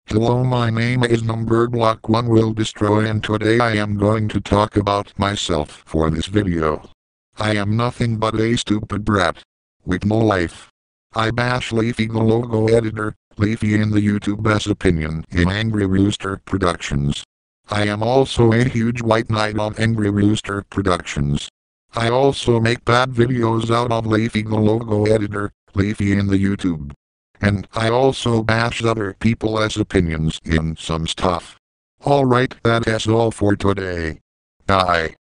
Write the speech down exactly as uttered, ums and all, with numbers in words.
Hello, my name is NUMBERBLOCK one will destroy, and today I am going to talk about myself for this video. I am nothing but a stupid brat with no life. I bash Leafy the logo editor, Leafy in the YouTube's opinion in Angry Rooster Productions. I am also a huge white knight of Angry Rooster Productions. I also make bad videos out of Leafy the logo editor, Leafy in the YouTube. And I also bash other people's opinions in some stuff. Alright, that is all for today. Bye.